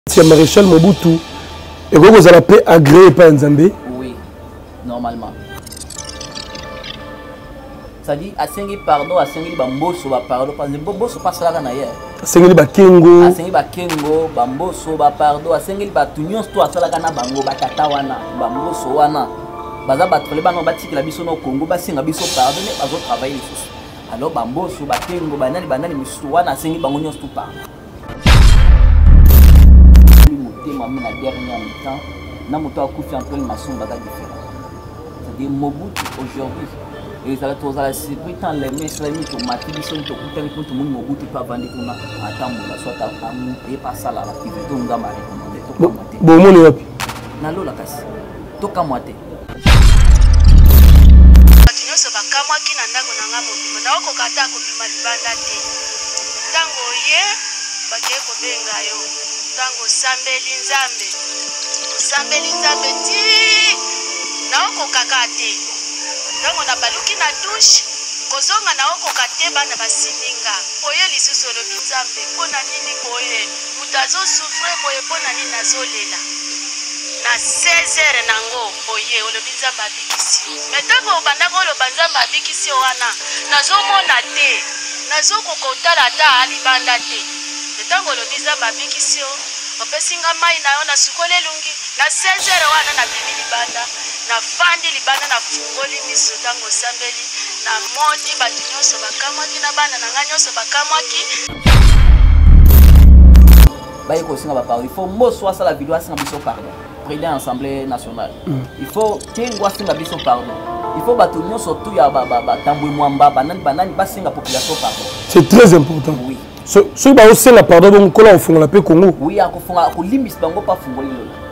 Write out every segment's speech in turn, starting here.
C'est Maréchal Mobutu. Et vous allez appeler agréé par Nzambé? Oui, normalement. Ça dit, à Sengi pardon, à Sengi Bamboso, pardon, parce que Bamboso passe là dans ailleurs. Sengi Bakengo. À Sengi Bakengo, Bamboso, pardon, à Sengi Batunion, toi, ça là dans Bango, Bakatawana, Bamboso, Wana. Baza batrole bano batik la biso no Congo, basinga biso pardon, mais bazo travailler les choses. Alors Bamboso, Bakengo, banani misuwana, Sengi Bangonion, tout pardon. La dernière mi-temps, n'a pas coupé un peu le maçon baga différent. C'est-à-dire Mobutu aujourd'hui, et ça va tous à la sécurité dans les mains, c'est la mise au matin, ils sont tout le temps contre monde Mobutu pas vendre qu'on a attendre la soit à nous et pas ça là qui veut donc m'a recommandé tout comme moi. Bon mon est na lo la casse. Tout comme moi té. Batino so bakama kina ndako na ngamo bima na oko kata ko bima libanda te. Tango ye bake ko benga yo. Tango sambeli nzambe ti na oko kakate tango na baluki na douche kozonga na oko kate bana basininga oye lisusu olobi nzambe mpona nini boye mutazo souffre boye mpona nini nazolela na 16h nango boye olobi nzambe abikisi me tango obandaka oloba nzambe abikisi wana nazomona te nazokokotala ata alibanda te tango olobi nzambe abikisi opesinga mai na yo na sukole lungi na 16h wana na bibi libanda na fandi libanda na fungoli miso tango sambeli na moni batu nyonso bakamwaki na bana na nga nyonso bakamwaki baye kosinga bapardon il faut moso asala video asinga biso pardon président assemblée nationale il faut tengo asinga biso pardon il faut batu nyonso tu ya tambwe mwamba banani basinga population pardon c'est très important. Oui. Ceux qui ont aussi la pardon, donc on fait la paix Congo. Oui, à limbis bango pas fungoli.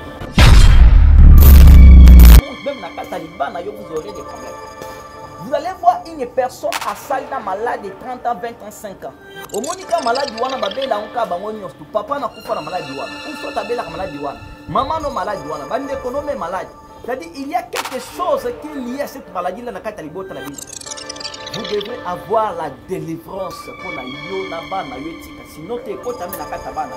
Même na Cataliban, vous aurez des problèmes. Vous allez voir une personne à Salina malade de 30 ans, 20 ans, 5 ans. Au Monica malade wana babela onka bango nyosto. Papa na kufa na malade wana. Ou soit tabela malade wana. Maman no malade wana. Bande économie malade. C'est-à-dire il y a quelque chose qui est lié à cette maladie là na Catalibota la vie. Vous devez avoir la délivrance pour la yo na ba na yo tika sinon te kota me na kata ba na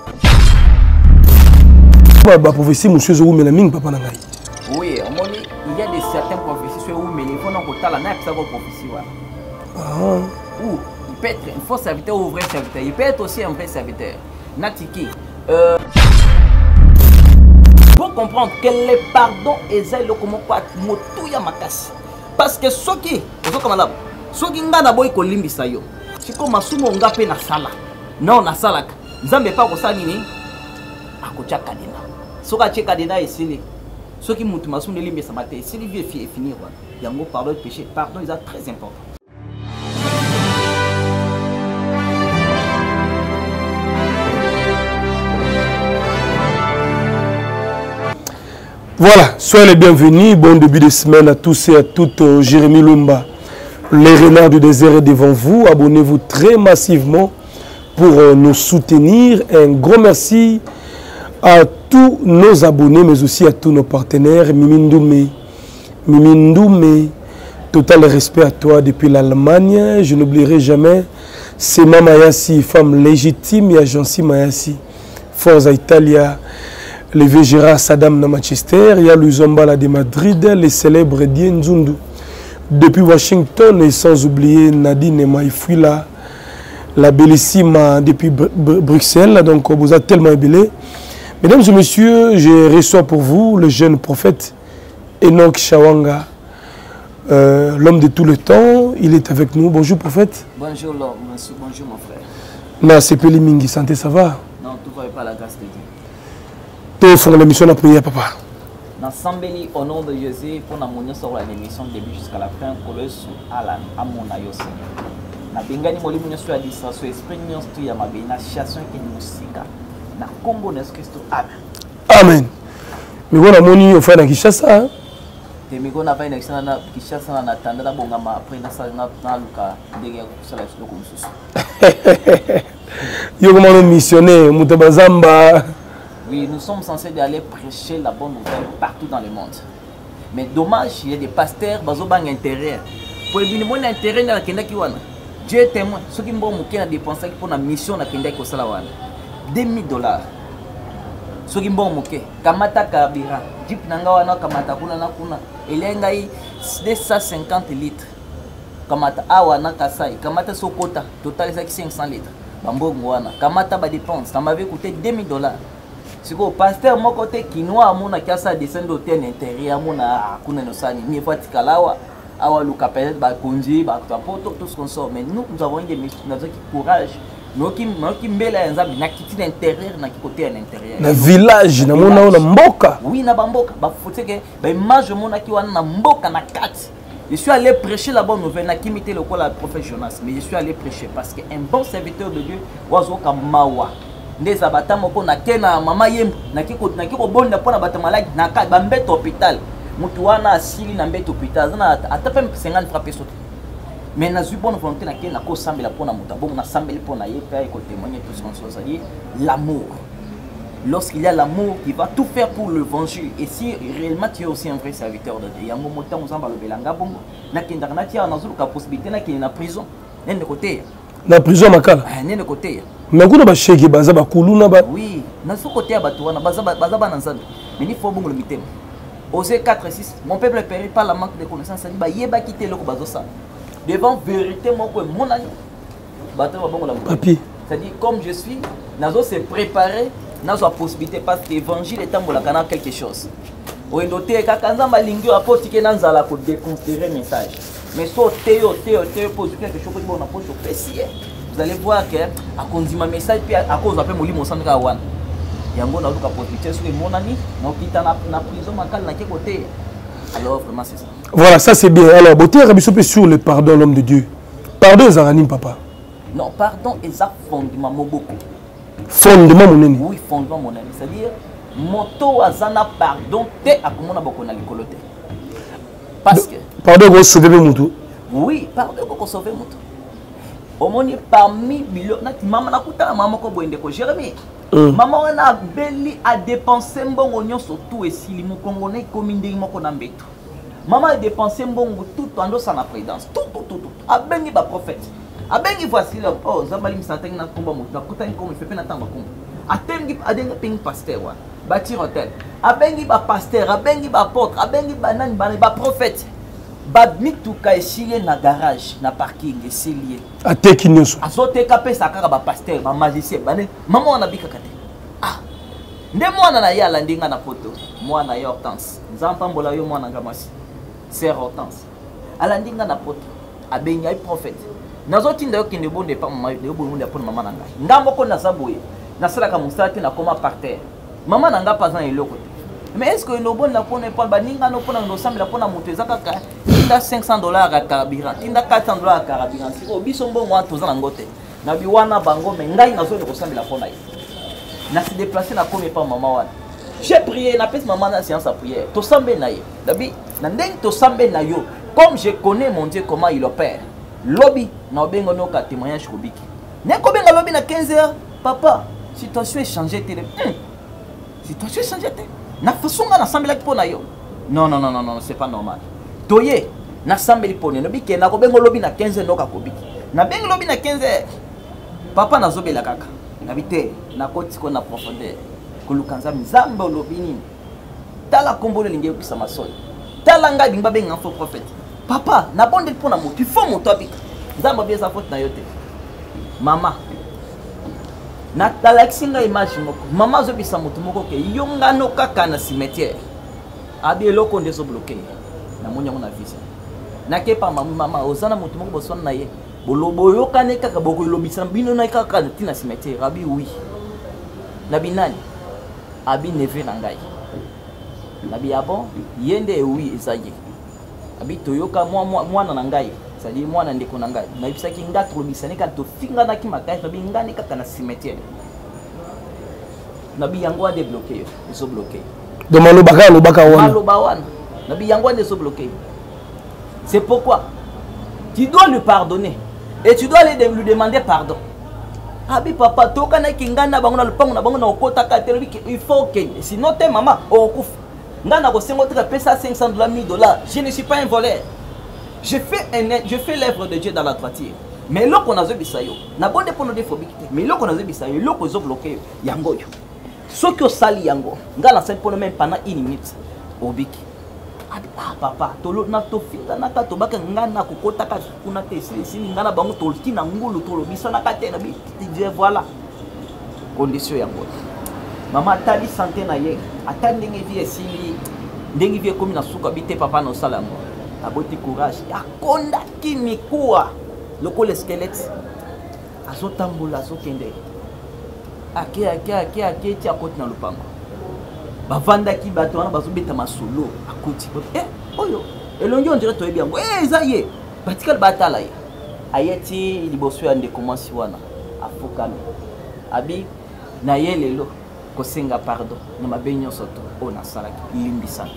yo. Ba prophétie monsieur Zou mais la ming papa na ngai. Oui, il y a des certaines prophéties sur où mais il faut non kota la na ça va prophétie voilà. Ah. Ou il peut être un faux serviteur ou un vrai serviteur. Il peut être aussi un vrai serviteur. Natiki faut comprendre que le pardon est le comment quoi motuya makasi. Parce que soki ozoka malabu soki nga na boy ko limbisa yo siko masumo nga pe na sala non na salaka nzambe pa ko sala nini akocha kadina soka che kadina esili soki mutu masumo limbisa mate esili vie fi finir wa yango pardon de péché pardon est très important. Voilà, soyez les bienvenus, bon début de semaine à tous et à toutes. Jérémy Lumba, les renards du désert est devant vous. Abonnez-vous très massivement pour nous soutenir. Un gros merci à tous nos abonnés, mais aussi à tous nos partenaires. Mimi Ndoumé, total respect à toi depuis l'Allemagne. Je n'oublierai jamais Sema Mayassi, femme légitime, et Agency Mayassi, Forza Italia. Le Végéra Saddam de Manchester, il y a Luzambala de Madrid, les célèbres Dien Nzundu depuis Washington et sans oublier Nadine Maïfouila, la bellissime depuis Bruxelles. Donc vous êtes tellement ébélé. Mesdames et messieurs, je reçois pour vous le jeune prophète Enoch Shawanga, l'homme de tout le temps. Il est avec nous. Bonjour prophète. Bonjour l'homme, bonjour mon frère. Merci Peli Mingi, santé, ça va? Non, tout va pas la grâce de Dieu. Tout font l'émission de prière, papa. Dans Sambeli, au nom de Jésus, pour la monia sur l'émission début jusqu'à la fin, pour le sous Alan, à mon aïe Seigneur. Na bengani moli monia sur la distance, esprit nyons tu ya mabena chasson qui nous sika. Na Congo n'est Christ. Amen. Amen. Mais voilà moni au frère na Kishasa. Te migo na vai na Kishasa na tanda na bonga ma après na sa na luka ndenge kusala silo comme ça. Yo comment missionnaire, mutabazamba. Oui, nous sommes censés aller prêcher la bonne nouvelle partout dans le monde. Mais dommage, il y a des pasteurs qui ont un intérêt. Pour les gens intérêt dans la Dieu est témoin. Ceux qui ont dépensé pour la mission dans la $2000. soki mbongo moke kamata carburant jeep nanga wana kamata kuna na kuna elenga 250 litres kamata awa na kasai kamata sokota total ezaki 500 litres bambongo wana kamata ba dépense ça m'avait coûté $2000 siko pasteur moko te kinoa amona kiasa descendre hôtel intérieur amona kuna no sani ni fati kalawa awa luka peut-être ba konji ba poto tout ce qu'on sort mais nous avons des courage noki mbela ya nzambe na kiti l'intérieur na côté à l'intérieur na village na mona na mboka oui na bamboka ba foteke ba image mona ki wana na mboka na kati. Je suis allé prêcher la bonne nouvelle, qui m'était le col à prophète Jonas, mais je suis allé prêcher parce qu'un bon serviteur de Dieu, oiseau comme Mawa. Des abattements moko na kena mama yem na kiko bon na pona batama like na ka bambet hôpital. Mutu wana asili na mbet hôpital na atape 50 francs peso. Mais na zu bonne volonté na kena ko sambela pona mutabon na sambeli pona yepa et ko témoigner tout ce qu'on soit dit l'amour. Lorsqu'il y a l'amour qui va tout faire pour l'évangile, et si réellement tu es aussi un vrai serviteur de Dieu, il y a un moment où on va le belanga bongo, na kenda na tia na zulu ka possibilité na kena na prison, n'en de côté. Na prison makala. N'en de côté. Mais kuna ba shege baza ba kuluna ba. Oui, na so côté ba tuana baza ba na nzambe. Mais il faut bongo le mitem. Osée 4:6, mon peuple périt par la manque de connaissance, ça dit ba yeba quitter loko bazo ça. Devant vérité moko mon ami. Bato ba bongo la papier. C'est-à-dire comme je suis, nazo se préparer. N'a pas possibilité parce que l'évangile est en quelque chose. Au noté quand nzamba lingio apôtre qui n'a la pour déconstruire message. Mais so théo pose quelque chose pour na pose précis. Vous allez voir que à cause ma message puis à cause après molimo sandra wan. Yango na luka possibilité sur mon ami, na kita na prison makal na côté. Alors vraiment c'est ça. Voilà, ça c'est bien. Alors beauté rabiso sur le pardon l'homme de Dieu. Pardon Zaranim papa. Non, pardon est ça fondement moboko. Fondement mon ami. Oui, fondement mon ami. C'est-à-dire, moto azana pardon te akomona bokona likolote. Parce que pardon go sauver moto. Oui, pardon go sauver moto. Omoni parmi millions na mama na kuta mama ko boende ko Jérémie. Mama wana beli a dépenser mbongo nyonso tout esili mo kongona ikomi ndenge moko na mbeto. Mama a dépenser mbongo tout ando sana présidence. Tout. Abengi ba prophète. Abengi voici là, oh, Zambali Msanteng na komba moto, na kota comme il fait na tamba komba. Atengi adenga ping pasteur wa, bâtir hôtel. Abengi ba pasteur, abengi ba apôtre, abengi ba nani ba prophète. Ba mituka esilié na garage, na parking esilié. Ateki nyoso. Azote kapé sakaka ba pasteur, ba magicien, ba ne, maman wana bika kate. Ah. Nde mwana na yala ndinga na poto, mwana ya Hortense. Nzampa yo mwana ngamasi. Sœur Hortense. Ala ndinga na poto, abengi ay prophète. Nazotinda yoki ne bonde pa mama de bonde pour maman nanga. Ngambo ko na saboye. Na sala ka musati na koma par terre. Maman nanga pas en eloko. Mais est-ce que no bonde na pone pa baninga no pona no samela pona moto ezaka ka tinda $500 à carburant. Tinda $400 à carburant. Siko biso mbongo wa tozana ngote. Na biwana bango me ngai nazo ko samela pona. Na se déplacer na kome pa maman wana. J'ai prié na pese maman na séance à prière. To sambe na ye. Dabi na ndeng to sambe na yo. Comme je connais mon Dieu comment il opère. Lobby, na obengo no ka témoignage kobiki. Ne ko benga lobby na 15h, papa, situation est changée télé. Situation est changée télé. Na façon na sambela ki pona yo. Non, c'est pas normal. Toye, na sambeli pona no biki na ko bengo lobby na 15h no ka kobiki. Na bengo lobby na 15h. Papa na zobela kaka. Na bité, na koti ko na profondeur. Ko lukanza mzambe lobby nini. Tala kombole linge ku sama soi. Tala nga bingba benga faux prophète. Papa, na bonde pour na moto, il faut mon topic. Nzamba bien sa faute na yote. Mama. Na talaxinga image moko. Mama zo bisa moto moko ke yonga no kaka na cimetière. Abi eloko ndezo bloqué. Na monya mona visa. Na kepa mama ozana moto moko boswana na ye. Bolobo yokane kaka boko lobisa bino na kaka na cimetière. Abi oui. Na binani. Abi neve na ngai. Na bi abon yende oui ezaye. Abito yoka mwana na ngai sadi mwana ndeko na ngai na bisaki ngatu lobisane ka to finga na ki makai sabi ngani kaka na cimetière nabi yango a débloqué ils ont bloqué de malobaka wana nabi yango a sont bloqué. C'est pourquoi tu dois lui pardonner et tu dois lui demander pardon. Abi papa toka na ki ngana bango na lupango na bango na okota ka télé il faut que sinon te maman okufa. Ngana ko sengo tra pesa $500 $1000. Je ne suis pas un voleur. Je fais l'œuvre de Dieu dans la droiture. Mais là qu'on a zo bisayo, na bonde pour nous déphobie. Mais là qu'on a zo bisayo, là qu'on zo bloqué yango yo. Ce que sali yango, nga la scène pour même pendant 1 minute. Obiki. Ah papa, tolo na to fita na ka to baka nga na kokota ka kuna te si nga na bango to ki na ngulu to lobisa na ka te na bi voilà. Condition yango. Mama tali santé na ye, atandi ngi vie sili, ndengi vie comme na suka bité papa no salamo. Aboti courage. Akonda kimikuwa. Loko le squelette. Azo tambola azo kende. Ake ti akoti na lupango. Bavanda ki bato wana bazo beta masolo akoti. Oyo. Elongi on dirait to ebi yango. Eza ye. Batikal batala ye. Ayeti liboso ya nde commence wana. Afokami. Abi na ye lelo kosenga pardon. Na mabenyo soto ona salaki limbisana.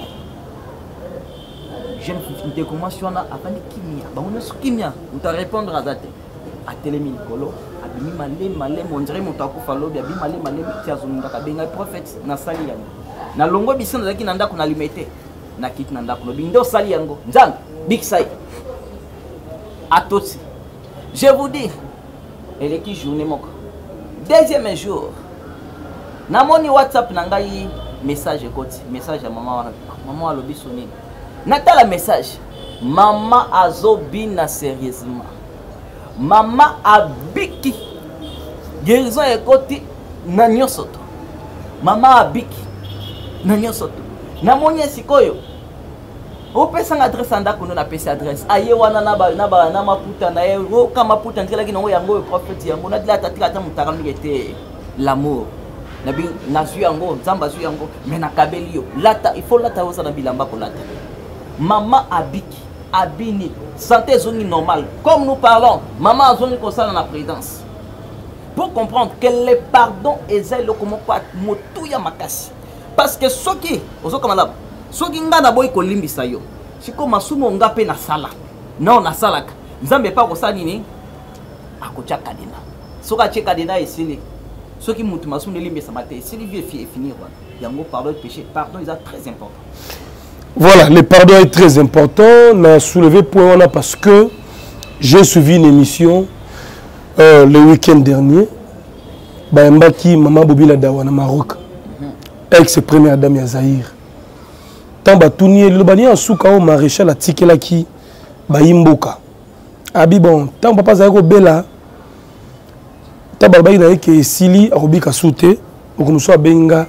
Je ne commence wana afandi kimia. Ba on est kimia. On t'a répondre à date. A télémi Nicolo. Abimi malé on dirait mon takou falo bi malé ti azonga ka benga prophète na sali yango. Na longo bisana zaki na ndako na limité. Na kit na ndako no bindo sali yango. Nzang big sai. Atoti. Je vous dis elle est qui journée moko. Deuxième jour. Na moni WhatsApp na ngai message ekoti, message ya maman alobi soni. Natala message. Maman azobina sérieusement. Maman abiki. Guérison ekoti na nyosoto. Maman abiki na nyosoto. Na moni sikoyo. Opesa adresse anda kuno na pesa adresse. Aye wana na maputa na ye kama maputa ndela ki nango yango prophète yango na dila tatika ta mutaka ngete l'amour. Nabi nazu yango nzamba zu yango mais na kabeli yo. Lata il faut lata osa na bilamba ko lata. Maman abiki abini santé zone normale comme nous parlons. Maman zone ko sala na présidence. Pour comprendre que le pardon est le comment pas motuya makasi. Parce que soki ozo kama là soki nga na boy ko limbisa yo siko masumo nga pe na sala non na salaka nzambe pa ko sala nini akocha kadina soka che kadina esili soki mutu masumo limbisa mate esili vie finir yango pardon péché pardon est très important. Voilà, le pardon est très important. On a soulevé point là parce que j'ai suivi une émission le week-end dernier Bayambaki Maman Bobila Dawana Maroc ex-première dame ya Zaïre. Tamba tournier le bani en souka au maréchal a tikela ki bayimboka. Abi bon, tant papa Zaïre bela. Tamba bayi na ke sili arobika soute, okono so benga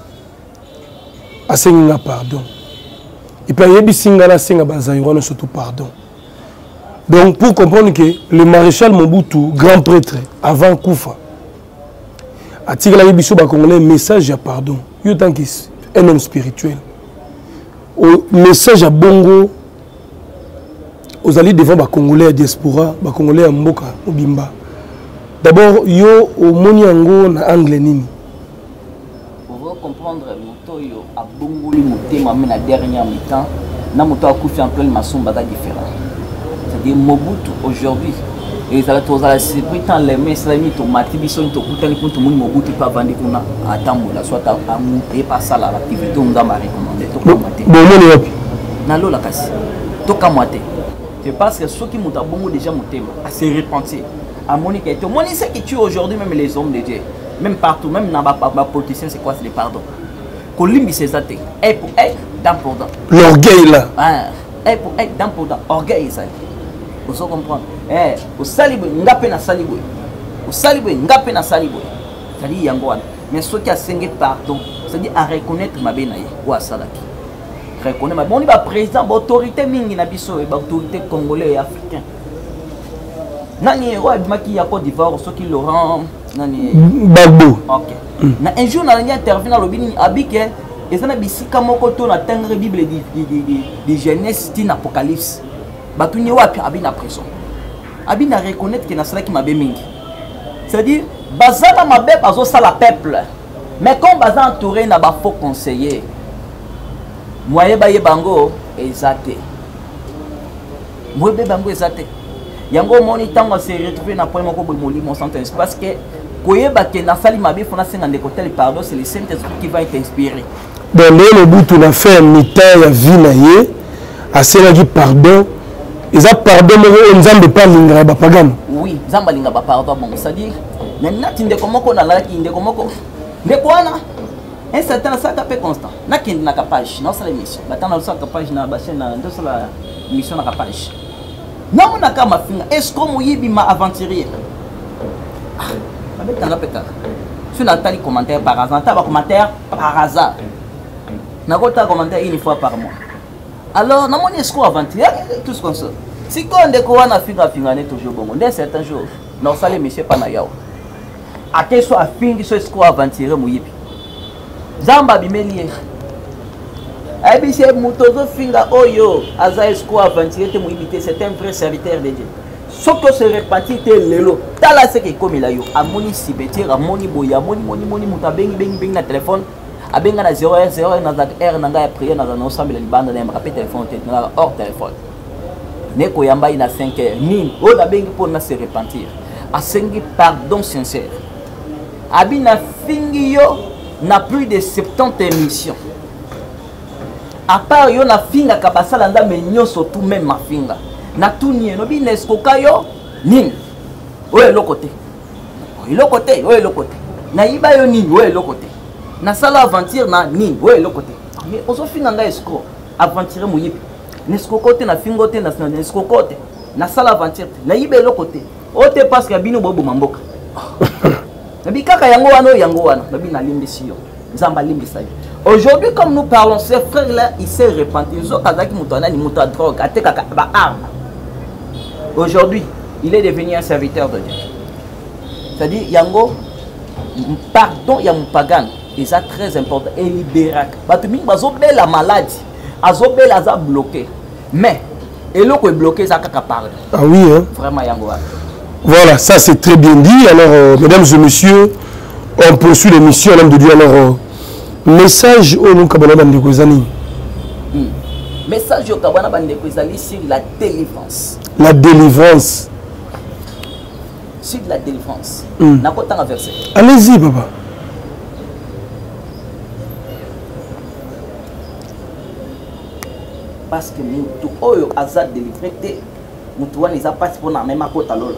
asenga pardon. Et puis yebi singala senga bazaïro no surtout pardon. Donc pour comprendre que le maréchal Mobutu, grand prêtre avant Koufa, a tiré la yebi so ba congolais message à pardon. Yo tant qu'un homme spirituel. Au message à Bongo aux alliés devant les Congolais à diaspora, les Congolais à Mboka, au Bimba. D'abord, yo au Moniango na anglais nini. Pour comprendre moto yo à Bongo li moté ma na dernière mi-temps, na moto a couffé en plein maçon baga différent. C'est-à-dire Mobutu aujourd'hui et ça tous à c'est pourtant les mains ça mis to matibiso to kutani pour tout le monde Mobutu pas vendre kuna atambola soit à monter pas ça là l'activité on va recommander to kamate na lo la kasi to kamate c'est parce que ceux qui montent à Bongo déjà monté à se repentir à Monique et tout Monique c'est qui tue aujourd'hui même les hommes de Dieu même partout même dans ma politicien c'est quoi c'est le pardon Colimbi c'est ça et pour être dans pour dans l'orgueil là et pour être dans pour dans orgueil ça vous comprendre au salibo ngape na salibo au salibo ngape na salibo c'est-à-dire yango mais ceux qui a sengé pardon c'est-à-dire à reconnaître ma benaye ou à salaki reconnaître ma bon ba président autorité mingi na biso ba autorité congolais et africain nani roi maki ya Côte d'Ivoire ceux qui Laurent nani Bagbo OK na un jour na intervient na lobini abike ezana bisika moko to na tengre bible di Genèse tin Apocalypse Batuni wapi abina prison. Abina reconnaître que na sala ki mabe mingi. C'est-à-dire bazana mabe bazo sala peuple. Mais comme baza entouré na ba faux conseiller. Moye baye bango ezate. Moye bango ezate. Yango moni tango se retrouver na point moko bomoli mon sentence parce que koyeba ke na sali mabe fona senga ndeko tel pardon c'est le Saint-Esprit qui va t'inspirer. Dans le bout on a fait un mi-temps ya vie na ye a cela qui pardon. Ils ont pardon, mais ils ont pas l'ingrat bapagam. Oui, ils ont pas pardon. C'est-à-dire, maintenant, tu ne comprends pas la qui ne comprend pas. Mais quoi, un certain ça peu constant na kindi na page na sala émission batana sa page na bassin na ndo sala émission na page na mona kama finga est-ce que moyibi ma aventurier avec tanga peka sur la tali commentaire par hasard ta commentaire par hasard na kota commentaire une fois par mois alors na moni est-ce que aventurier tout ce comme ça si quand ndeko wana finga ne toujours bon dès certains jours na sala émission pa na yao ate so afingi so est-ce que aventurier moyibi Zamba bimelie. Abise mutozo finga oyo aza esco aventurier te moibité c'est un vrai serviteur de Dieu. Soko se repartit te lelo. Tala ce que comme la yo amoni sibetira amoni boya amoni moni muta bengi na téléphone abenga na 0 na za r na nga prier na za ensemble la libanda na rappel téléphone te na hors téléphone. Neko yamba ina 5h ni o na bengi pour na se repentir. Asengi pardon sincère. Abina fingi yo na plus de 70 émissions. À part yo na finga kabasala nda menyo surtout même ma finga. Na tout nie no bi nesko kayo nini. Oye lokote. Oye lokote, oye lokote. Na iba yo nini, oye lokote. Na sala aventure na nini, oye lokote. Mais ozo finga nga escroc, aventure moyibi. Nesko kote na fingo te na nesko kote. Na sala aventure na iba lokote. Ote parce que bino bobo mamboka. Nabi kaka yango wana nabi na limbisi yo nzamba limbisa yo. Aujourd'hui comme nous parlons ce frère là il s'est repenti zo kazaki mutana ni muta drogue ateka ba arme. Aujourd'hui il est devenu un serviteur de Dieu. C'est-à-dire yango pardon ya mupagan et ça très important et libérak batu mingi bazobela maladie azobela aza bloqué mais eloko est bloqué ça kaka pardon. Ah oui hein. Vraiment yango wana. Voilà, ça c'est très bien dit. Alors, mesdames et messieurs, on poursuit l'émission, l'homme de Dieu. Alors, message au nom Kabana Bandekozani. Message au Kabana Bandekozani sur la délivrance. La délivrance. Sur la délivrance. N'a pas tant verset. Allez-y, papa. Parce que nous, tout oyo azad délivré, nous tous les a pas pour la même côté alors.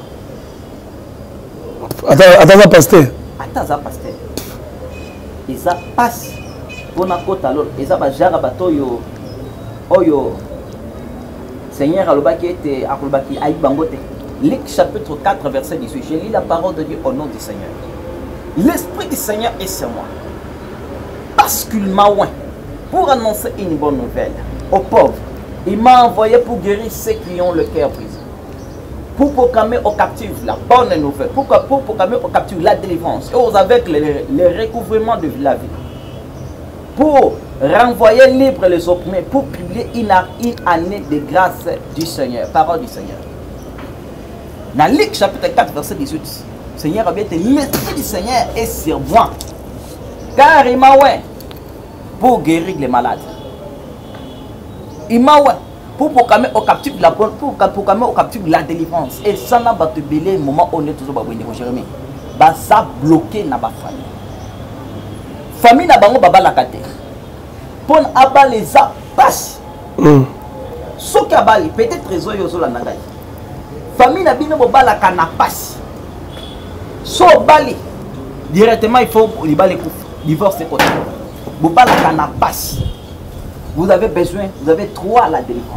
Attends, pasteur. Attends, pasteur. Ils a passe pour la côte alors. Ils a pas jara batoyo. Oyo. Seigneur Alobaki était Alobaki Aïe Bangote. Luc chapitre 4 verset 18. Je lis la parole de Dieu au nom du Seigneur. L'esprit du Seigneur est sur moi. Parce qu'il m'a oint pour annoncer une bonne nouvelle aux pauvres. Il m'a envoyé pour guérir ceux qui ont le cœur brisé. Pour proclamer aux captifs la bonne nouvelle, pour proclamer aux captifs la délivrance, et aux aveugles le recouvrement de la vie, pour renvoyer libre les opprimés, pour publier une année de grâce du Seigneur, parole du Seigneur. Dans Luc chapitre 4 verset 18, Seigneur a bien dit, l'esprit du Seigneur est sur moi, car il m'a oint pour guérir les malades. Il m'a oint pour proclamer aux captifs la bonne, pour proclamer aux captifs la délivrance. Et ça n'a pas de belé moment où on est toujours babouine de Jérémie. Bah ça bloqué na ba famille. Famille na bango baba la kate. Pour aba les a passe. Ce qui a bali peut-être réseau yozo la nangai. Famille na bino baba la kana passe. So bali directement il faut les bali divorce c'est quoi. Baba la kana passe. Vous avez besoin, vous avez droit à la délivrance.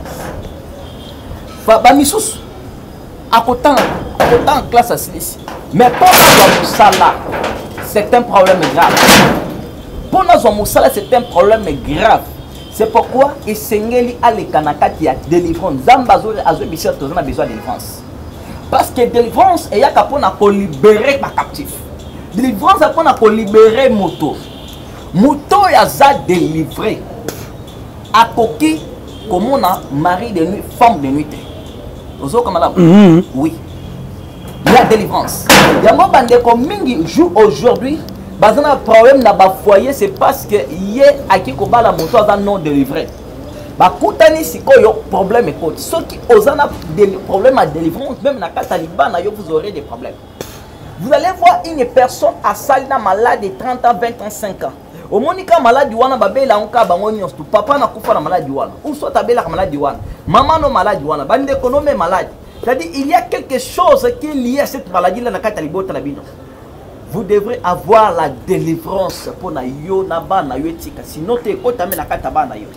Bamisous, à côté en classe à Silici. Mais pour nous, c'est un problème grave. Pour nous, c'est un problème grave. C'est pourquoi il s'engage à l'écanaka qui a délivrance. Zambazo a besoin de délivrance. Parce que délivrance, il y a pour libérer ma captif. Délivrance, c'est pour libérer moto. Moto, il y a délivré. À coquille, comme on a mari de nuit, femme de nuit. Vous avez comme là? Oui. La délivrance. Il y a un moment où joue aujourd'hui, un problème dans le foyer, c'est parce que hier, à qui qu'on la moto a non délivré. Koutani, si il y a problème, ceux qui ont des problèmes à délivrance, même dans le Taliban, vous aurez des problèmes. Vous allez voir une personne à Salina malade de 30 ans, 20 ans, 5 ans. Au monika maladi wana babela onka bango nyonso papa na kufa na maladi wana ou soit tabela maladi wana maman no maladi wana bande économie malade. C'est-à-dire il y a quelque chose qui est lié à cette maladie là na kata libota la bino. vous devrez avoir la délivrance pour na yo na ba na yo etika sinon te kotame na kata ba na yo.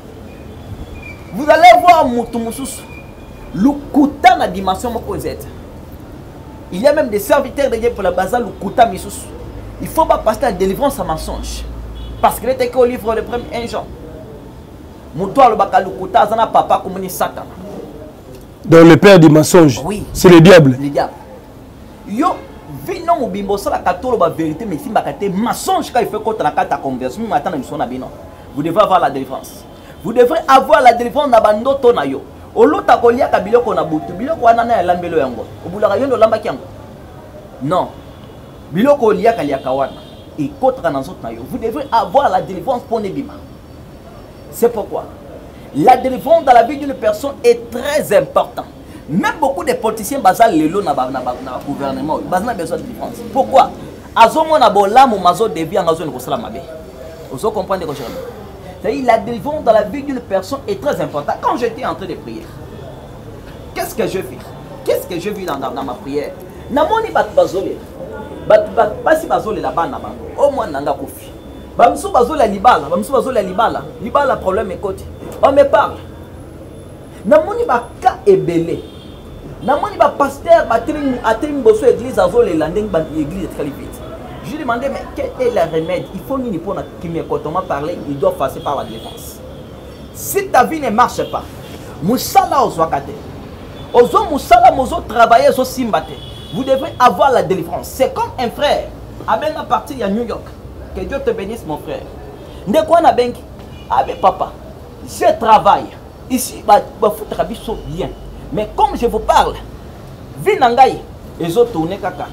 Vous allez voir mutu mususu lukuta na dimension moko zeta. Il y a même des serviteurs de Dieu pour la bazar lukuta misusu. Il faut pas passer la délivrance à mensonge parce qu'il était au livre de 1 Jean. Mutu alobaka lukuta zana papa comme ni Satan. Donc le père du mensonge, oui, c'est le diable. Le diable. Yo vino mobimbo ça la katolo ba vérité mais simba kate mensonge quand il fait contre la carte conversion mais attends na sona bino. Vous devez avoir la délivrance. Vous devrez avoir la délivrance na bandoto na yo. Olota kolia ka biloko na butu biloko wana na lambelo yango. Obulaka yo no lambaki yango. Non. Biloko olia ka lia kawana et contre na nzoto na yo. Vous devrez avoir la délivrance pour nebima. C'est pourquoi la délivrance dans la vie d'une personne est très importante. Même beaucoup de politiciens basal lelo na gouvernement, basal na besoin de délivrance. Pourquoi? Azomo na bolamu mazo devi ngazo ko sala mabe. Vous comprenez quoi? C'est-à-dire la délivrance dans la vie d'une personne est très importante. Quand j'étais en train de prier, qu'est-ce que je vis? Qu'est-ce que je vis dans ma prière? Namoni bat bazole. Bat pasi bazole la bana bango. Au moins nanga kofi. Bamsou bazole libala, bamsou bazole libala. Libala problème est côté. On me parle. Namoni ba ka ebele. Namoni ba pasteur ba atrim bosso église azole landing ba église très vite. Je lui demandais mais quel est le remède? Il faut ni pour qui me quand on m'a parlé, il doit passer par la défense. Si ta vie ne marche pas, musala ozwakate. Ozo musala mozo travailler zo simbate. Vous devrez avoir la délivrance. C'est comme un frère. Aben a parti à New York. Que Dieu te bénisse mon frère. Ndeko na benki. Abe papa. Je travaille. Ici, bah foutre biso bien. Mais comme je vous parle, Vinangaï, ils ont tourné kaka.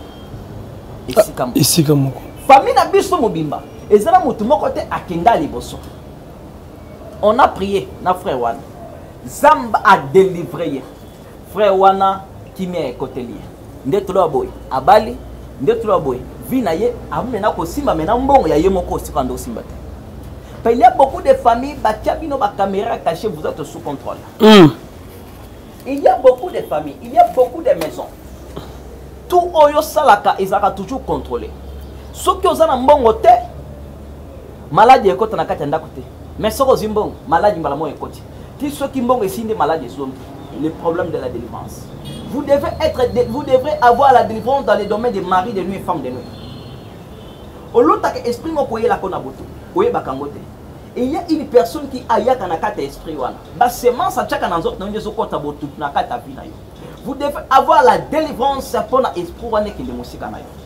Ici comme famille na biso mobimba. Ezala mutu moko te akenda liboso. On a prié na frère Wana. Zamba a délivré. Frère Wana qui m'est côté lié. Ndetolo boy. Abali, ndetolo boy. Vinaye, amena ko simba mena mbongo ya yemoko sikando simba te. Il y a beaucoup de familles, ba caméra cachée, vous êtes sous contrôle. Il y a beaucoup de familles, il y a beaucoup de maisons. Tout oyo salaka, ils ont toujours contrôlé. Ceux qui ont un bon côté, maladie est côté na katenda côté. Mais ceux qui ont bon maladie malamo est côté. Qui ceux qui ont signe maladie sont le problème de la délivrance. Vous devrez avoir la délivrance dans les domaines des maris de nuit et femmes de nuit. Au l'autre esprit mo koyela kona boto. Et il y a une personne qui a un esprit. Vous devez avoir la délivrance pour l'esprit qui est musique.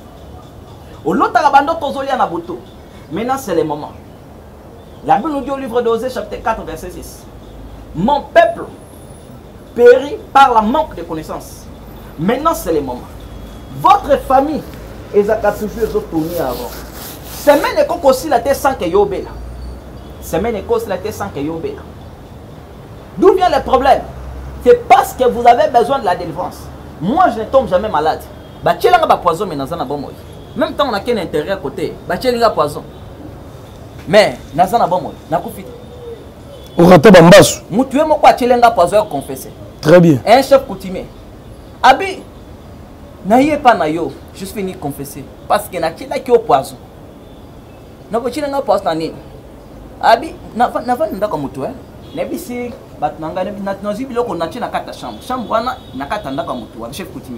Maintenant, c'est le moment. La Bible nous dit au livre d'Osée, chapitre 4, verset 6. Mon peuple périt par la manque de connaissances. Maintenant, c'est le moment. Votre famille est à toujours tourner avant. Semaine est comme aussi la tête sans que yobela. Semaine est comme la tête sans que yobela. D'où vient le problème? C'est parce que vous avez besoin de la délivrance. Moi, je ne tombe jamais malade. Bah, tu as poison, mais dans un bon moyen. Même temps, on a qu'un intérêt à côté. Bah, tu as poison. Mais, dans un bon moyen. N'a pas fait. On rate bambasu. Mutué mon quoi, tu as poison confessé. Très bien. Un chef coutumier. Abi, n'ayez pas nayo. Je suis venu confesser. Parce que n'a qui au poison. Na ko china nga post na nini abi na ndako mutu nebi si bat nanga nebi na nozi biloko na china kata chambre wana na kata ndako mutu wa chef coutumier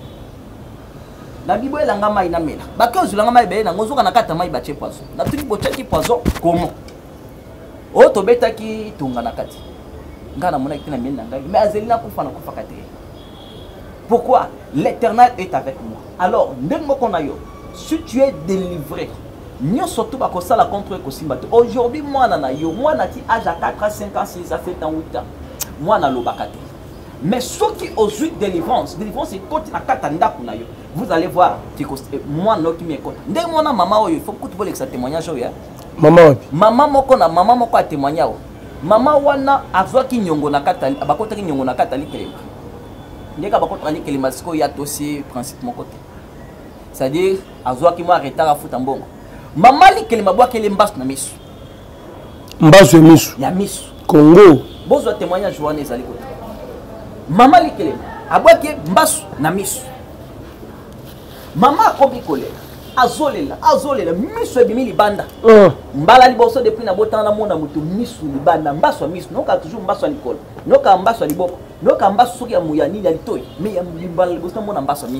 na bibo elanga mai na mela bako zulanga mai be na ngozuka na kata mai ba che poison na tuni bo chaki poison komo o to betaki tunga na kati ngana mona kitina mena ngai mais azelina kufa na kufa kate. Pourquoi? L'Éternel est avec moi. Alors ndenge moko na yo si tu es délivré. Nous surtout parce que ça la contre aujourd'hui moi nana yo moi nati âge à 4 à 5 ans 6 à 7 ans 8 ans moi na lobakate mais ceux qui ont eu délivrance c'est côté na katanda kuna yo vous allez voir moi no qui me côté ndé moi na maman il faut que tu voles ça témoignage ya maman moko na maman moko a témoigné maman wana azwaki nyongo na katali abakotaki nyongo na katali kelema ndeka bakotali kelema siko ya dossier principe mon côté c'est-à-dire azwaki moi retard à futa mbongo. Maman li kelema boa kele mbasu na misu. Mbasu ya misu. Ya misu. Congo. Bozo témoignage wana ezali kota. Maman li kelema aboa ke mbasu na misu. Maman akobi kolera. azolela miso ebimi libanda mbala liboso depuis na botana mona mutu miso libanda mbaso miso noka toujours mbaso likolo noka mbaso liboko noka mbaso soki ya muyani ya litoi mais ya mbala liboso mona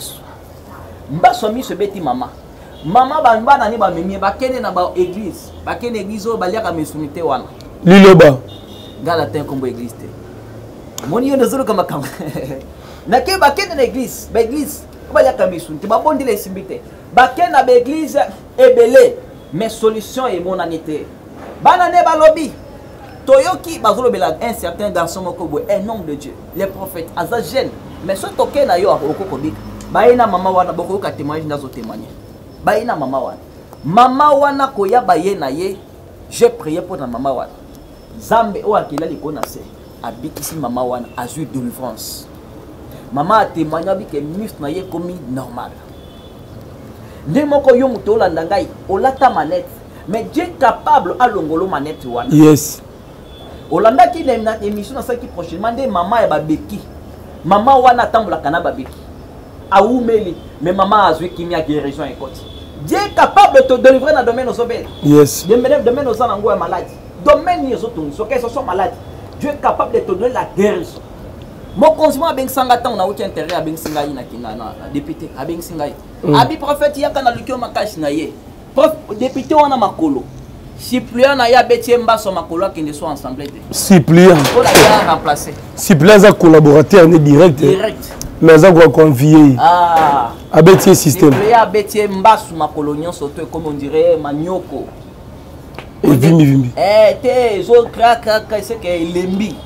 mbaso miso beti mama bana ni ba memie bakene na ba église bakene église o baliaka mesunité wana liloba ngala ten kombo église te moni yo ndozolo kama kama nake bakene na église ba église baliaka mesunité ba bondi les simbité bakene na ba église ebele mais solution et monanité bana ne balobi toyoki bazolo bela un certain garçon moko boy un homme de Dieu les prophètes azagène mais so toke na yo akoko bika baina mama wana boko ka témoignage ndazo témoigner baina mama wana koya baye na ye j'ai prié pour na mama wana Zambe o akila likona se abikisi mama wana azui délivrance mama a témoigné que muscle na ye comme normal nde moko yo muto olanda ngai olata manette mais Dieu est capable à longolo manette wana yes olanda ki na émission na ça qui prochainement nde mama ya babeki mama wana tambola kana babeki aoumeli mais maman a joué kimia guérison et côté Dieu est capable de te délivrer dans le domaine aux obèles yes domaine aux anango et malade domaine aux autres so que ce soit malade Dieu est capable de te donner la guérison mon consument ben sanga tan na outi intérêt a ben singa ina kinga na député a ben singa abi prophète ya kana lukio makashi na ye prof député wana makolo Cyprien na ya betie mbaso makolo akende so ensemble Cyprien pour la remplacer Cyprien za collaborateur ne direct mais ça quoi convier abetier système il y a betier mbasu makolonien surtout comme on dirait manioko et vimbi te zo crack c'est que lembi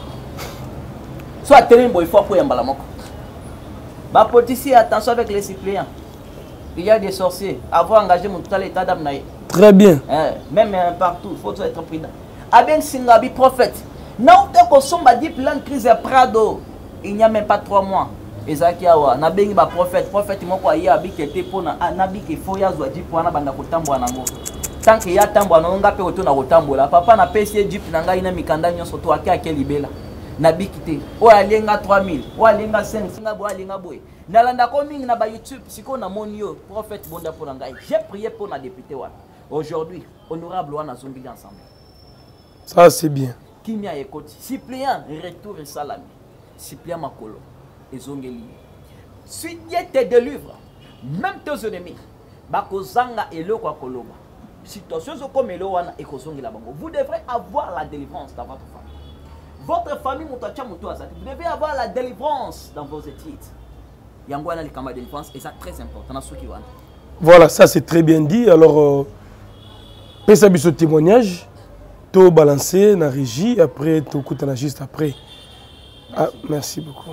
soit terrain boy faut pour yambala moko ba politicien attention avec les Cypriens il y a des sorciers avoir engagé mon tout à l'état d'âme na très bien même partout faut être prudent aben singabi prophète na uta ko somba di plan crise prado il n'y a même pas 3 mois ezaki awa na bengi ba prophète moko ya bikete pona anabiki foya zwa di pona banda kotambo nango tant que ya tambo nango pe oto na kotambola papa na pesi Egypt na ngai na mikanda nyonso to akaki libela na bikite o alenga 3000 o alenga 5 singa bo alenga boy na landa ko mingi na ba YouTube siko na monio prophète bonda pona ngai j'ai prié pour na député wana aujourd'hui honorable wana zombi ensemble ça c'est bien kimia ekoti Cyprien retour et salami Cyprien makolo ezongeli si Dieu te délivre même tes ennemis bakozanga eloko akoloba situation comme elo wana ekozongela bango vous devrez avoir la délivrance dans votre famille mutacha muto azati vous devez avoir la délivrance dans vos études yango wana likamba délivrance et ça très important na soki wana voilà ça c'est très bien dit alors pesa biso témoignage to balancer na régie après to kutana juste après merci beaucoup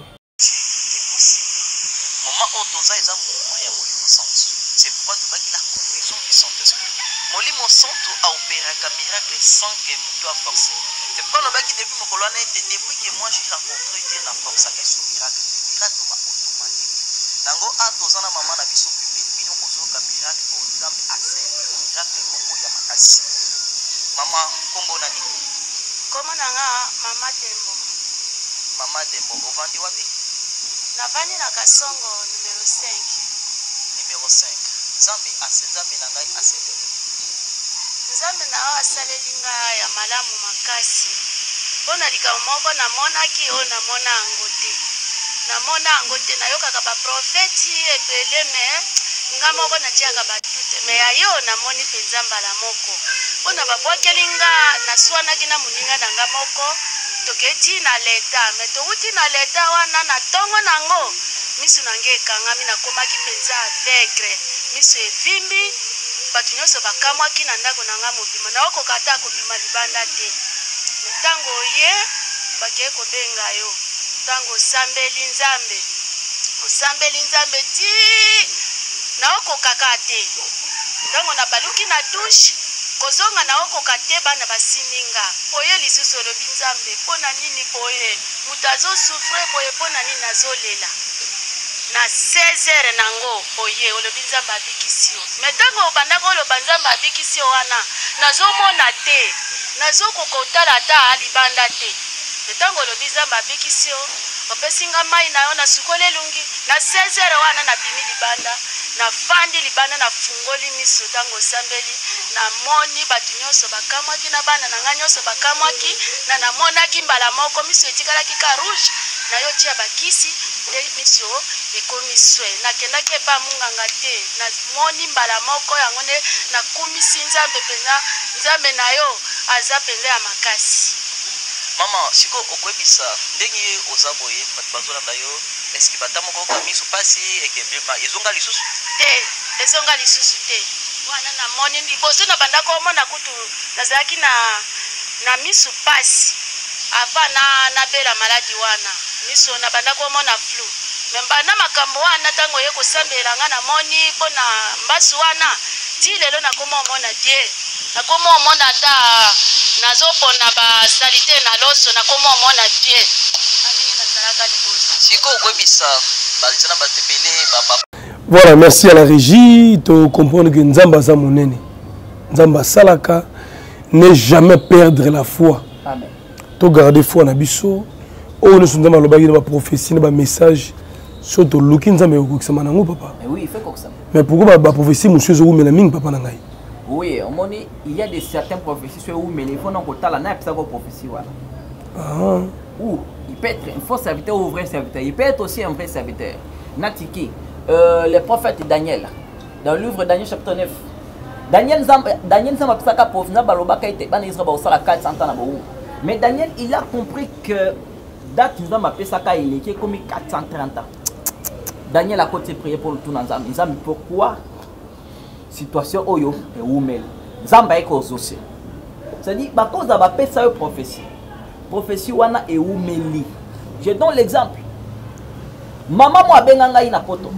miracle sans que nous doit forcer. C'est pourquoi nous avons depuis mon colonne depuis que moi j'ai rencontré Dieu na force à ce miracle. Miracle automatique. Nango a tozana maman na biso pipi bino kozoka miracle au nzambe assez miracle moko ya makasi. Mama kombo nani? Koma nanga mama Dembo. Mama Dembo ovandi wapi? Navani na Kasongo numéro 5. Numéro 5. Nzambe asenza menangai asende. Nzambe na asalelinga ya malamu makasi. Bona likambo moko namonaki o namona yango te. Namona yango te nayokaka ba prophète ebele mais nga moko natiaka batute mais ayo namoni penza mbala moko. Bona babwakelinga naswanaki na muninga nanga moko toketi na leta mais touti na leta wana na tongo nango misu nange ekangami nakomaki penza aveugle misu evimbi batu nyonso bakamwaki na ndako nanga mobima naokokata akobima libanda te ntango ye bakeye kobenga yo ntango osambeli nzambe ti naokokaka te ntango nabaluki na dushe kozonga naokoka te bana basiminga oye lisusu olobi nzambe mpona nini boye moto azosufre boye mpona nini azolela na 16h nango oye olobi nzambe abikisi yo me ntango obandaka oloba nzambe abikisi yo wana nazomona te nazokokotala ata libanda te me ntango olobi nzambe abikisi yo opesinga mai na yo nasukoli elungi na 16h wana nabimi libanda nafandi libanda nafungoli miso ntango osambeli namoni bato nyonso bakamwaki na bana na ngai nyonso bakamwaki na namonaki mbala moko miso etikalaki ka rouge nayotia bakisi nde miso ekomi swe nakendaki epa munganga te namoni mbala moko yango nde nakumisi nzambe mpenza nzambe na yo aza mpenza ya makasi. Mama siko okwebisa ndenge oza boye bato bazolanda yo eske batamoko oka miso pasi ekebema ezonga lisusu te ezonga lisusu te wana namoni liboso na bandako omona kutu nazalaki na misu pasi ava nabela maladi wana miso na bandako omona flu me mbanda makambo wana ntango ye kosambela nga namoni mpo na mbasi wana ti lelo nakoma omona die nakoma omona ata nazopona basalite na loso nakoma omona die amini nazalaka liboso siko okwebisa bazana batebele baba. Voilà, merci à la régie. Tu comprends que Nzamba Zamonene, Nzamba Salaka, ne jamais perdre la foi. Amen. Tu garder foi na biso. Oh, nous sommes dans la prophétie, dans le message. Surtout, Luki Nzamba Yokuksama Nango, papa. Oui, il fait comme ça. Mais pourquoi la prophétie, monsieur Zou Melaming, papa Nangai? Oui, il y a des certaines prophéties sur où mais il faut non que la nappe ça prophétie voilà. Ah. Ou il peut être un faux serviteur ou un vrai serviteur. Il peut être aussi un vrai serviteur. Natiki. Le prophète Daniel, dans le livre Daniel chapitre 9, Daniel Zamba Psaka Prof, Nabalobaka était ban Israël au Sala 400 ans. Mais Daniel, il a compris que date Zamba Psaka il est comme 430 ans. Daniel a côté prier pour le tout dans Zamba. Pourquoi situation Oyo et Oumel Zamba est cause aussi. C'est-à-dire, à cause de la prophétie. Prophétie wana et Oumeli. Je donne l'exemple. Maman moi benganga ina poto.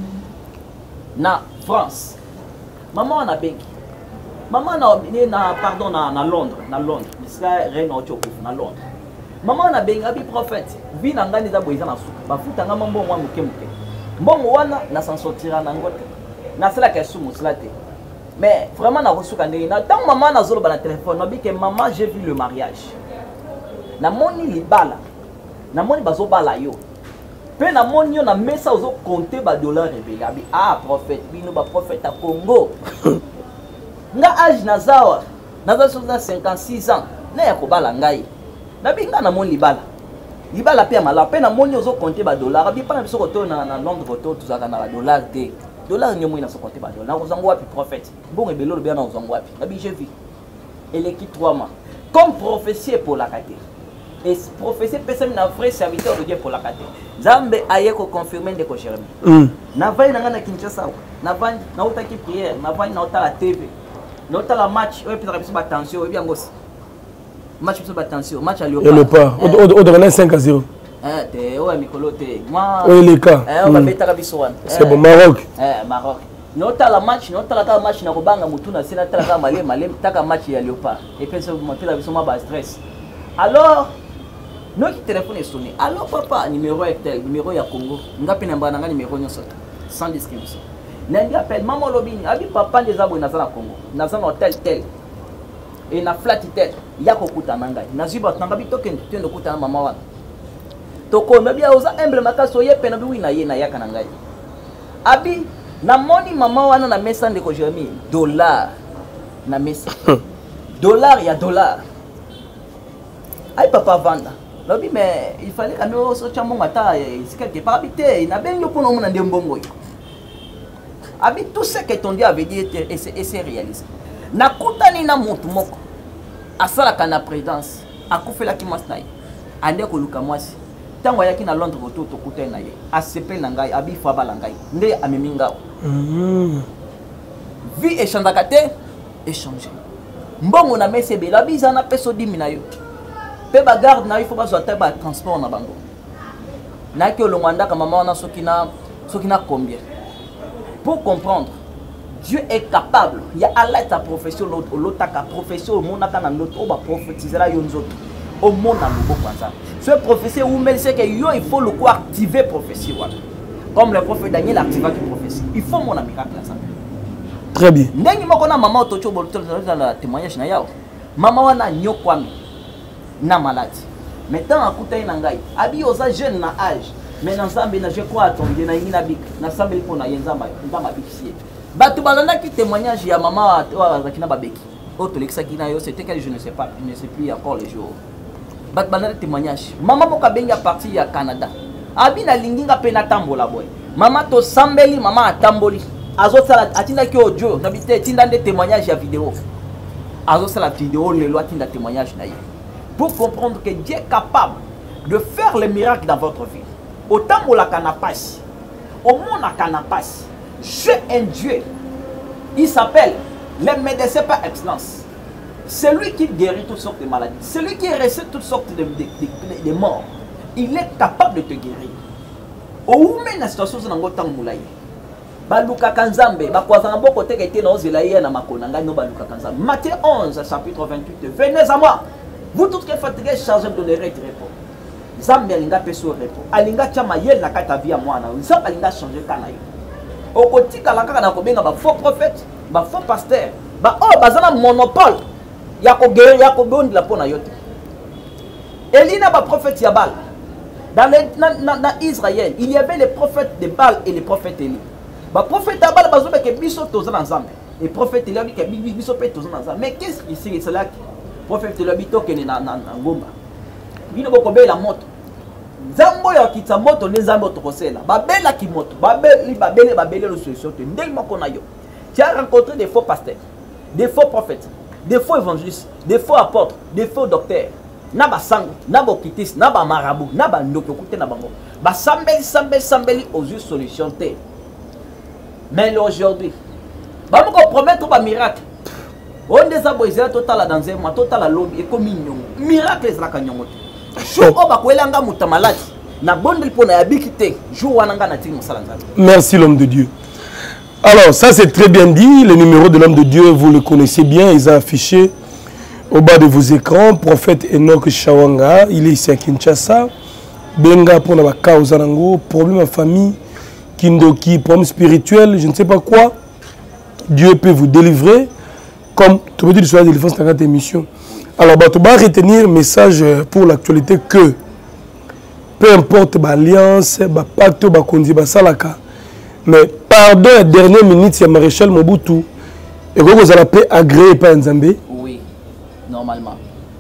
Na France. Maman na bengi. Maman na pardon na Londres, Misra reine Otiokouf na Londres. Maman na benga bi prophète. Vi na ngani za boiza na suka. Ba futa nga mambo mwa muke. Mbongo wana na s'en sortira na ngote. Na sala ka sumu slate. Mais vraiment na resuka ndenge na tant maman na zolo ba na téléphone, na bi que maman j'ai vu le mariage. Na moni libala. Na moni bazo bala yo. Pe na moni yo na mesa ozo compter ba dollar révélé. Abi ah prophète, bino ba prophète à Congo. Nga âge na zawa. Na za 56 ans. Na ya ko bala ngai. Na bi nga na moni libala. Libala pe mala pe na moni ozo compter ba dollar. Abi pa na biso ko to na Londres ko to tuzaka na ba dollar te. Dollar nyomo ina so compter ba dollar. Na kozango wapi prophète. Bon ebelo le bien na kozango wapi. Na bi j'ai vu. Elle est qui 3 mois. Comme prophétie pour la caté. Et prophétie personne na vrai serviteur de Dieu pour la caté. Zambe aye ko confirmer de ko Jérémie. Na vai na ngana Kinshasa. Na vai na utaki prière, na vai na utala TV. Na utala match, ouais peut-être biso ba tension, bien ngos. Match biso ba tension, match à Léopard. Léopard. On donne 5-0. Te ouais mikolo te. Moi les cas. On va mettre biso wan. C'est bon Maroc. Maroc. Na utala match, na utala ka match na ko banga mutu na sina tala ka malem taka match ya Léopard. Et puis ça mo pela biso ma ba stress. Alors notre téléphone est sonné. Alors papa, numéro est tel, numéro ya Congo. Ngapi na mbana numéro nyoso. Sans discrimination. Nangi appelle maman lobini, abi papa des abos na Congo. Na za hôtel tel. Et na flat tel. Ya ko kuta nanga. Na ziba nanga bi token tendo kuta na mama wana. Toko mebi oza emblème makaso ye pena bi wina ye na yaka nanga. Abi na moni mama wana na mesa ndeko Jérémie, dollar na mesa. Dollar ya dollar. Ay papa vanda. Mais il fallait que nous sortions mon matin, c'est quelque part habité, il n'a pas eu pour nous demander un bon mot. Habite tout ce que ton Dieu avait dit et c'est réalisé. Na kutani na montu moko. Asala kana présidence, akufela ki masnai. Ande ko luka mwasi. Tango yaki na Londres ko to kutana na ye. Asepe na ngai, abi fa bala ngai. Nde ameminga. Vie échange te, échanger. Mbongo na mese bela bizana peso 10 na yo. Pe ba garde na il faut pas sortir ba transport na bango. Na ki olongwanda ka maman na sokina combien. Pour comprendre, Dieu est capable. Il y a Allah ta profession l'autre ta profession au monde na l'autre ba prophétiser la yonzo. Au monde na lobo kwanza. Ce prophétie ou mais c'est que yo il faut le quoi activer prophétie voilà. Comme le prophète Daniel activa qui prophétie. Il faut mon miracle là ça. Très bien. Ndengi moko na maman otocho boluto dans la témoignage na yao. Maman wana nyokwami. Na maladie. Maintenant, à côté de Nangai, abi osa jeune na âge. mais dans Zambie je crois attendre na ngina bik na Zambie pour na yenzama ndama bikisi batu balanda ki témoignage ya maman zakina babeki auto lexaki na yo c'était quel je ne sais pas, je ne sais plus encore les jours batu balanda témoignage maman boka benga parti ya Canada abina linginga pe na tambola boy maman to sambeli maman atamboli azosala atinda ki audio na bité tinda des témoignages ya vidéo azosala vidéo le loi tinda témoignage na ye pour comprendre que Dieu est capable de faire les miracles dans votre vie. Autant que la canapasi, au monde la canapasi, j'ai un Dieu. Il s'appelle le médecin par excellence. C'est lui qui guérit toutes sortes de maladies. C'est lui qui recette toutes sortes de morts. Il est capable de te guérir. Au même la situation c'est dans moulaye. Baluka kanzambe, bakwazana boko teke ete na ozelaye na makonanga no baluka kanzambe. Matthieu 11 chapitre 28. Venez à moi. Vous tous qui êtes fatigués, chargés de donner repos. Zambe alinga peso repos. Alinga chama yel na kata via mwana. Zambe alinga changer kana yo. Okotika la kaka na kobenga ba faux prophète, ba faux pasteur, ba oh bazana monopole. Yako guérir, yako bondi la pona yote. Elina ba prophète ya Baal. Dans Israël, il y avait les prophètes de Baal et les prophètes Élie. Ba prophète ya Baal bazobe ke biso tozana Zambe. Et prophète Élie dit que biso pe tozana Zambe. Mais qu'est-ce qui c'est là? Prophète le bito que na ngomba bino boko bela moto zambo ya kitsa moto ne zambo to kosela babela ki moto babele le solution te ndel moko na yo. Tu as rencontré des faux pasteurs, des faux prophètes, des faux évangélistes, des faux apôtres, des faux docteurs, na ba sango na ba kitis na ba marabout na ba ndoko kute na bango ba sambeli aux yeux solution te. Mais aujourd'hui ba moko promettre ba miracle. On des aboisés total dans un mois, total à l'homme et comme mignon. Miracle la cagnon. Merci l'homme de Dieu. Alors ça c'est très bien dit. Le numéro de l'homme de Dieu, vous le connaissez bien. Ils ont affiché au bas de vos écrans. Prophète Enoch Shawanga, il est ici à Kinshasa. Benga pour la cause Zanango, problème en famille, Kindoki, problème spirituel, je ne sais pas quoi. Dieu peut vous délivrer. Comme tu peux dire sur la délivrance dans cette émission. Alors, tu vas retenir un message pour l'actualité que peu importe l'alliance, le pacte, le conduit, salaka. Mais pardon, la dernière minute, c'est Maréchal Mobutu. Et que vous allez agréer par Nzambé? Oui, normalement.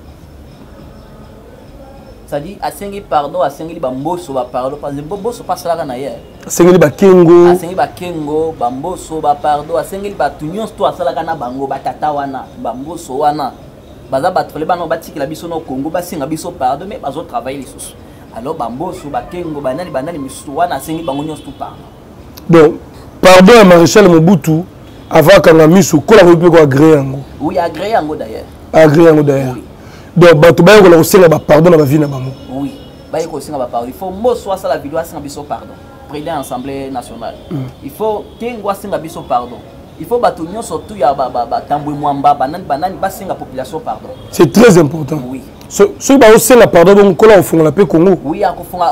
Ça dit, à Sengi pardon, à Sengi Bamboso, pardon, parce que Bamboso passe là dans ailleurs. Sengi Bakengo. À Sengi Bakengo, Bamboso, pardon, à Sengi Batunion, toi, ça là dans Bango, Batata wana, Bamboso wana. Baza battre les bano bati qui la biso no Congo, basinga biso pardon, mais bazo travailler les sous. Alors Bamboso, Bakengo, banani misu wana, Sengi Bangonyo tout pardon. Donc, pardon à Maréchal Mobutu, avant qu'on a mis sous quoi la République agréé. Oui, agréé d'ailleurs. Agréé d'ailleurs. Donc, pardon à la vie. Oui, il faut que la vidéo soit pardon. Président de l'Assemblée nationale. Il faut que soit pardon. Il faut que surtout la population pardon. C'est très important. Oui. Ceux qui ont la pardon, donc on fait la paix Congo. Oui,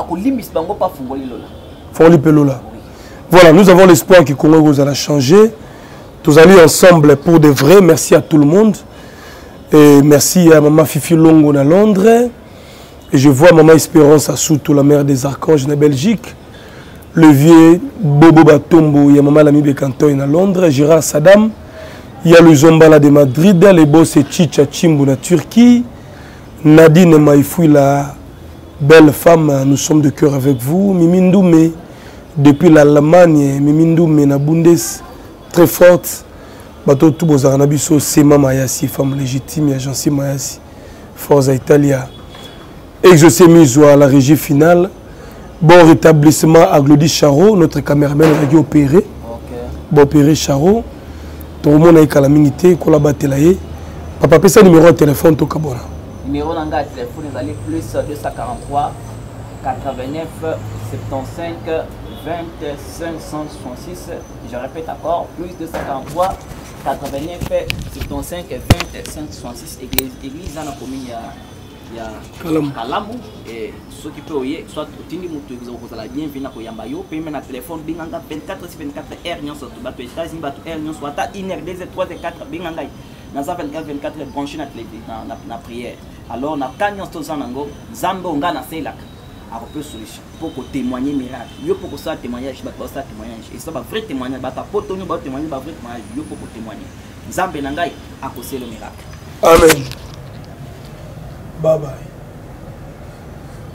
voilà, nous avons l'espoir que Congo vous allez changer. Tous allés ensemble pour de vrai. Merci à tout le monde. Et merci à Maman Fifi Longo à Londres. Et je vois Maman Espérance à Souto, la mère des archanges en Belgique. Le vieux Bobo Batombo, il y a Maman Lami Bekantoy à Londres. Gérard Saddam. Il y a le Zombala de Madrid. Les boss et Chicha Chimbo en Turquie. Nadine Maïfoui, la belle femme, nous sommes de cœur avec vous. Mimindoume, depuis l'Allemagne, Mimindoume, na Bundes, très forte. Bato tout bozaranabiso Sema Mayasi, femme légitime, agence Mayasi, Forza Italia. Exaucé mise à la régie finale. Bon rétablissement à Glody Charo, notre caméraman a opéré. Bon opéré Charo. Tout le monde a eu la minité, collaborateur. Papa, pèse numéro de téléphone, tout cabona. Numéro de téléphone, vous allez plus 243 89 75 20 566. Je répète encore, plus 243 89 75 20 566. Église dans la commune, il y a Kalamu. Et ceux qui peuvent y soit Tindi Moutou, vous allez bien venir à Yambayo, payez un téléphone, binganga 24 heures, nous sommes tous les États-Unis, nous sommes tous les 1 2 3 4 binganga. Nous avons 24 branchés dans la prière. Alors, nous avons tous les Zambo, Ngana, Selak. akope solution pour témoigner miracle yo pour ça témoignage ba ça témoignage et ça ba vrai témoignage ba ta poto ñu ba témoigner ba vrai témoignage yo pour témoigner nzambe na ngai akoselo miracle. Amen. Bye bye.